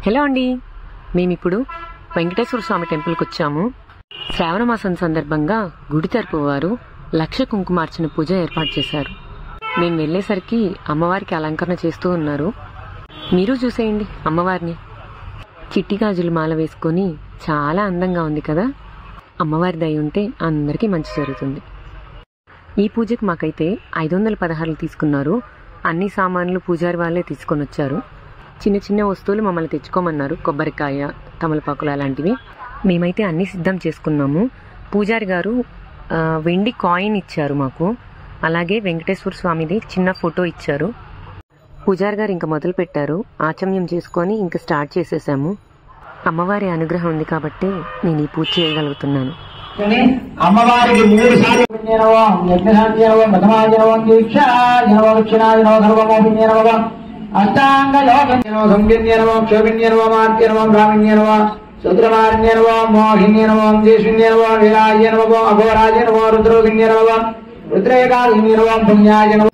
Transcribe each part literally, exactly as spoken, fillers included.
Hello అండి, మేమిప్పుడు వెంకటేశ్వర స్వామి టెంపుల్కి వచ్చాము. శ్రావణ మాసం సందర్భంగా గుడి తరపు వారు లక్ష కుంకుమార్చన పూజ ఏర్పాటు చేశారు. మేము వెళ్ళేసరికి అమ్మవారికి అలంకరణ చేస్తూ ఉన్నారు. మీరు చూసేయండి అమ్మవారిని. చిట్టి గాజులు మాల వేసుకొని చాలా అందంగా ఉంది కదా. అమ్మవారి దయ ఉంటే అందరికీ మంచి జరుగుతుంది. ఈ పూజకు మాకైతే ఐదు వందల పదహారులు తీసుకున్నారు. అన్ని సామాన్లు పూజారి వాళ్ళే తీసుకొని వచ్చారు. చిన్న చిన్న వస్తువులు మమ్మల్ని తెచ్చుకోమన్నారు, కొబ్బరికాయ, తమలపాకులు అలాంటివి. మేమైతే అన్నీ సిద్ధం చేసుకున్నాము. పూజారి గారు వెండి కాయిన్ ఇచ్చారు మాకు. అలాగే వెంకటేశ్వర స్వామిది చిన్న ఫోటో ఇచ్చారు. పూజారి గారు ఇంకా మొదలు పెట్టారు. ఆచమ్యం చేసుకొని ఇంకా స్టార్ట్ చేసేసాము. అమ్మవారి అనుగ్రహం ఉంది కాబట్టి నేను ఈ పూజ చేయగలుగుతున్నాను. అమ్మవారికి మూడు సార్లు అష్టాంగ యోగం క్షోభిన్యనవం బ్రాహ్మణ్యనవం శుద్రమారణ్యనవం మోహిన్యనవం దేశిన్యనవం విరాజనవం అఘోరాజనవం రుద్రోగిన్యనవం రుద్రేకాలిన్యనవం పుణ్యాజనవం.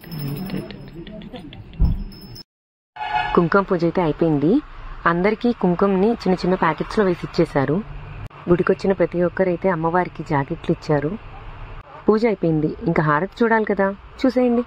కుంకుమ పూజ అయితే అయిపోయింది. అందరికీ కుంకుమని చిన్న చిన్న ప్యాకెట్స్లో వేసి ఇచ్చేశారు. గుడికొచ్చిన ప్రతి ఒక్కరైతే అమ్మవారికి జాకెట్లు ఇచ్చారు. పూజ అయిపోయింది, ఇంకా హారతి చూడాలి కదా, చూసేయండి.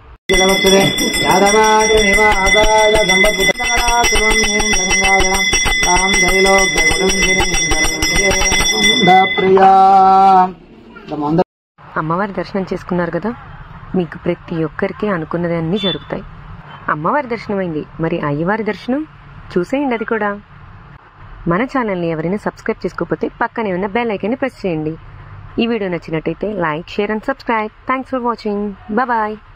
అమ్మవారి దర్శనం చేసుకున్నారు కదా, మీకు ప్రతి ఒక్కరికి అనుకున్నది అన్నీ జరుగుతాయి. అమ్మవారి దర్శనం అయింది, మరి అయ్యవారి దర్శనం చూసేయండి. అది కూడా మన ఛానల్ని ఎవరైనా సబ్స్క్రైబ్ చేసుకోకపోతే పక్కనే ఉన్న బెల్ ఐకాన్ని ప్రెస్ చేయండి. ఈ వీడియో నచ్చినట్టయితే like, share and subscribe. Thanks for watching. Bye.